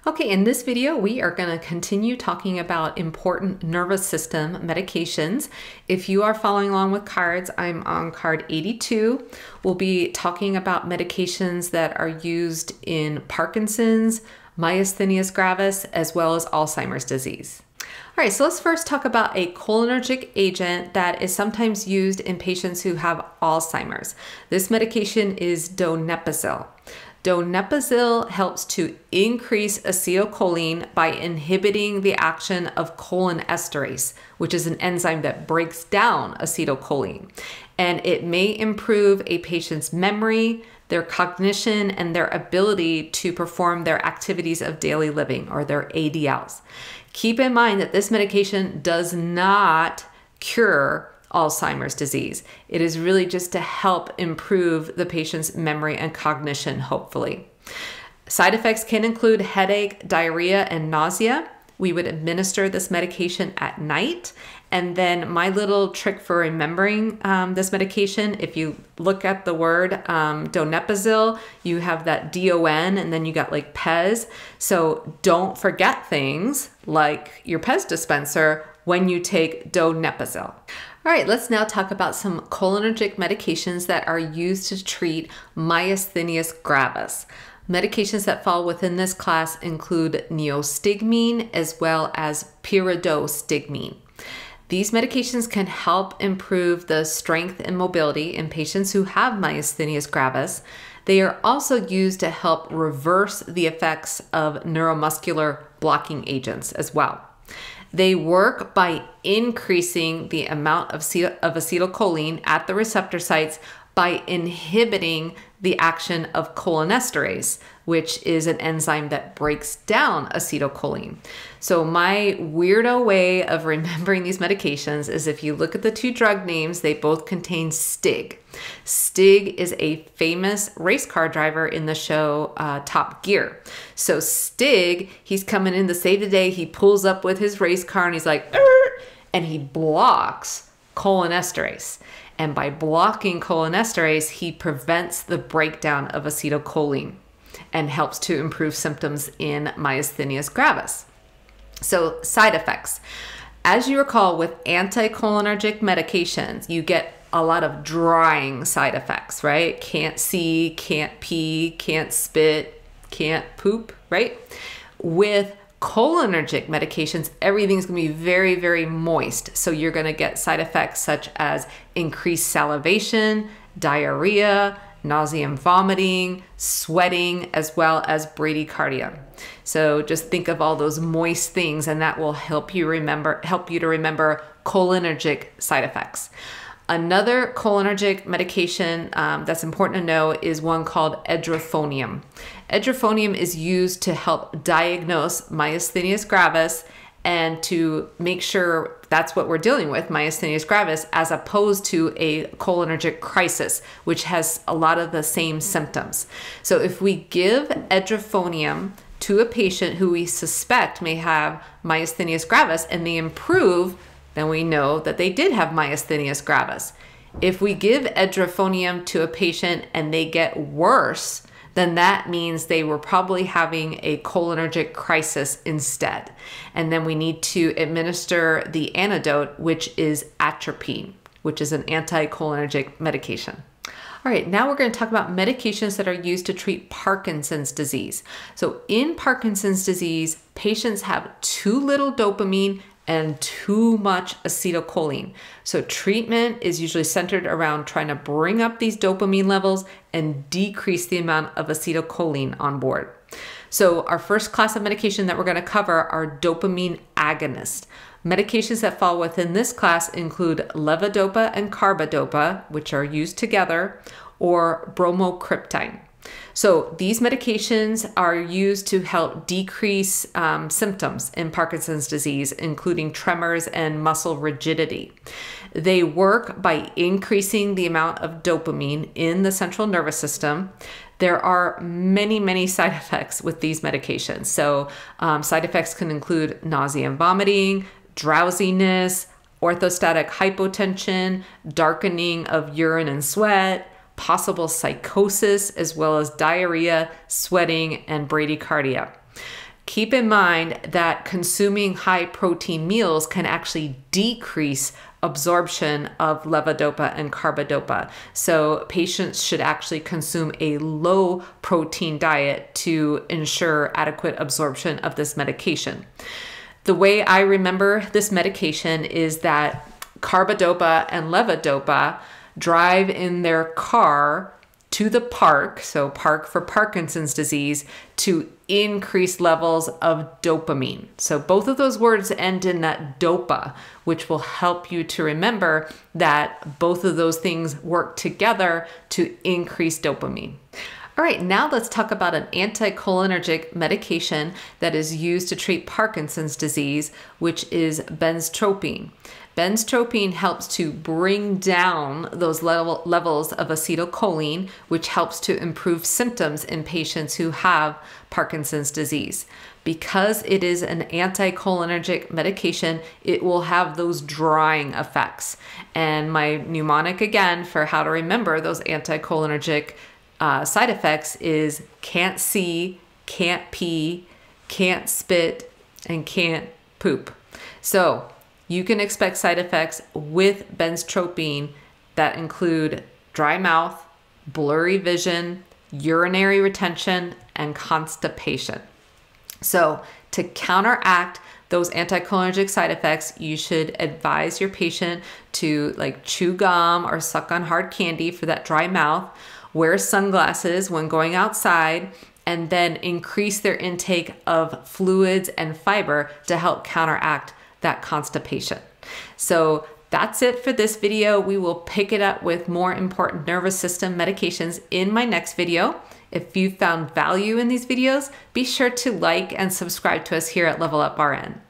Okay, in this video, we are going to continue talking about important nervous system medications. If you are following along with cards, I'm on card 82. We'll be talking about medications that are used in Parkinson's, myasthenia gravis, as well as Alzheimer's disease. All right, so let's first talk about a cholinergic agent that is sometimes used in patients who have Alzheimer's. This medication is Donepezil. Donepezil helps to increase acetylcholine by inhibiting the action of cholinesterase, which is an enzyme that breaks down acetylcholine. And it may improve a patient's memory, their cognition, and their ability to perform their activities of daily living, or their ADLs. Keep in mind that this medication does not cure Alzheimer's disease. It is really just to help improve the patient's memory and cognition, hopefully. Side effects can include headache, diarrhea, and nausea. We would administer this medication at night. And then my little trick for remembering this medication, if you look at the word Donepezil, you have that D-O-N and then you got like Pez. So don't forget things like your Pez dispenser when you take Donepezil. All right, let's now talk about some cholinergic medications that are used to treat myasthenia gravis. Medications that fall within this class include neostigmine as well as pyridostigmine. These medications can help improve the strength and mobility in patients who have myasthenia gravis. They are also used to help reverse the effects of neuromuscular blocking agents as well. They work by increasing the amount of acetylcholine at the receptor sites by inhibiting the action of cholinesterase, which is an enzyme that breaks down acetylcholine. So my weirdo way of remembering these medications is if you look at the two drug names, they both contain Stig. Stig is a famous race car driver in the show Top Gear. So Stig, he's coming in to save the day. He pulls up with his race car and he's like, and he blocks cholinesterase. And by blocking cholinesterase, he prevents the breakdown of acetylcholine and helps to improve symptoms in myasthenia gravis. So side effects. As you recall, with anticholinergic medications, you get a lot of drying side effects, right? Can't see, can't pee, can't spit, can't poop, right? With cholinergic medications, everything's going to be very, very moist. So you're going to get side effects such as increased salivation, diarrhea, nausea and vomiting, sweating, as well as bradycardia. So just think of all those moist things and that will help you to remember cholinergic side effects. Another cholinergic medication that's important to know is one called Edrophonium. Edrophonium is used to help diagnose myasthenia gravis and to make sure that's what we're dealing with, myasthenia gravis, as opposed to a cholinergic crisis, which has a lot of the same symptoms. So if we give Edrophonium to a patient who we suspect may have myasthenia gravis and they improve, then we know that they did have myasthenia gravis. If we give Edrophonium to a patient and they get worse, then that means they were probably having a cholinergic crisis instead. And then we need to administer the antidote, which is atropine, which is an anticholinergic medication. All right, now we're going to talk about medications that are used to treat Parkinson's disease. So in Parkinson's disease, patients have too little dopamine and too much acetylcholine. So treatment is usually centered around trying to bring up these dopamine levels and decrease the amount of acetylcholine on board. So our first class of medication that we're going to cover are dopamine agonists. Medications that fall within this class include levodopa and carbidopa, which are used together, or bromocriptine. So these medications are used to help decrease symptoms in Parkinson's disease, including tremors and muscle rigidity. They work by increasing the amount of dopamine in the central nervous system. There are many, many side effects with these medications. So side effects can include nausea and vomiting, drowsiness, orthostatic hypotension, darkening of urine and sweat, possible psychosis, as well as diarrhea, sweating, and bradycardia. Keep in mind that consuming high protein meals can actually decrease absorption of levodopa and carbidopa. So patients should actually consume a low protein diet to ensure adequate absorption of this medication. The way I remember this medication is that carbidopa and levodopa drive in their car to the park, so park for Parkinson's disease, to increase levels of dopamine. So both of those words end in that dopa, which will help you to remember that both of those things work together to increase dopamine. All right, now let's talk about an anticholinergic medication that is used to treat Parkinson's disease, which is Benztropine. Benztropine helps to bring down those levels of acetylcholine, which helps to improve symptoms in patients who have Parkinson's disease. Because it is an anticholinergic medication, it will have those drying effects. And my mnemonic again for how to remember those anticholinergic side effects is can't see, can't pee, can't spit, and can't poop. So you can expect side effects with Benztropine that include dry mouth, blurry vision, urinary retention, and constipation. So to counteract those anticholinergic side effects, you should advise your patient to chew gum or suck on hard candy for that dry mouth, wear sunglasses when going outside, and then increase their intake of fluids and fiber to help counteract that constipation. So that's it for this video. We will pick it up with more important nervous system medications in my next video. If you found value in these videos, be sure to like and subscribe to us here at Level Up RN.